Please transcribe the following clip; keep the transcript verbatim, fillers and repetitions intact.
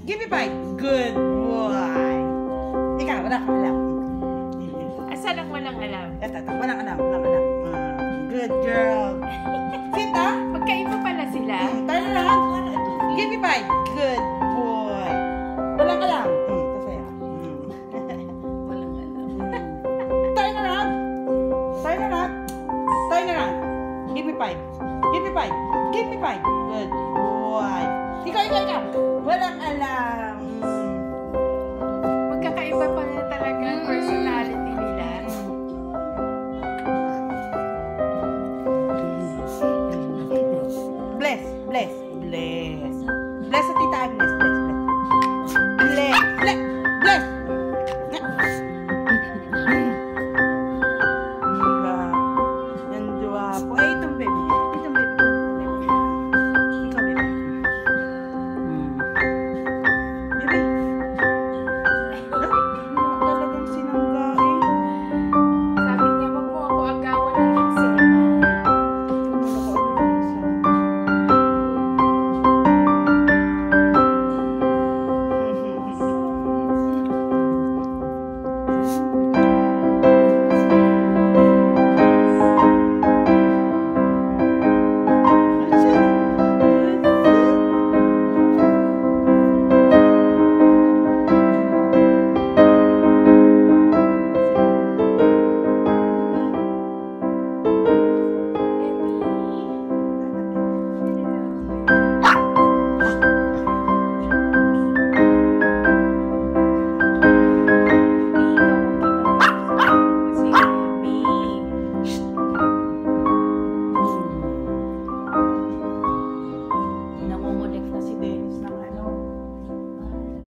Give me five. Good boy. Ikaw, wala kang alam. Asan ang walang alam? Ito, ito. Walang alam. Walang alam. Mm, good girl. Sit, ah. Magkaiba pala sila. Mm, tayo na lang. Give me five. Good boy. Walang alam. Mm, kasi, mm. Walang alam. Tayo na lang. Tayo na lang. Tayo na lang. Give me five. Give me five. Give me five. Good boy. Ikaw, ikaw, ikaw. Walang alam.